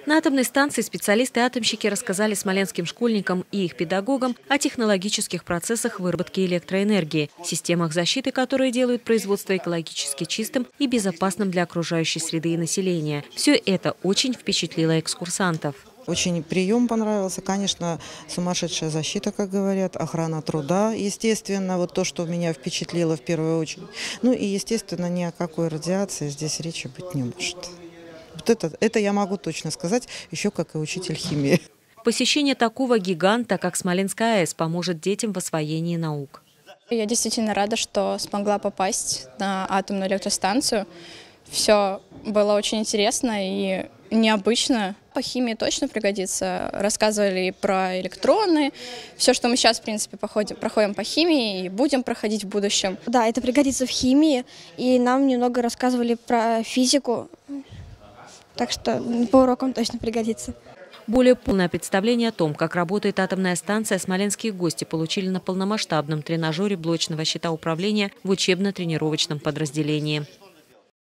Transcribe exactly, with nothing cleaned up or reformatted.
На атомной станции специалисты-атомщики рассказали смоленским школьникам и их педагогам о технологических процессах выработки электроэнергии, системах защиты, которые делают производство экологически чистым и безопасным для окружающей среды и населения. Все это очень впечатлило экскурсантов. Очень прием понравился, конечно, сумасшедшая защита, как говорят, охрана труда, естественно, вот то, что меня впечатлило в первую очередь. Ну и, естественно, ни о какой радиации здесь речи быть не может. Вот это, это я могу точно сказать, еще как и учитель химии. Посещение такого гиганта, как Смоленская АЭС, поможет детям в освоении наук. Я действительно рада, что смогла попасть на атомную электростанцию. Все было очень интересно и необычно. По химии точно пригодится. Рассказывали про электроны. Все, что мы сейчас, в принципе, походим, проходим по химии и будем проходить в будущем. Да, это пригодится в химии. И нам немного рассказывали про физику. Так что по урокам точно пригодится. Более полное представление о том, как работает атомная станция, смоленские гости получили на полномасштабном тренажере блочного щита управления в учебно-тренировочном подразделении.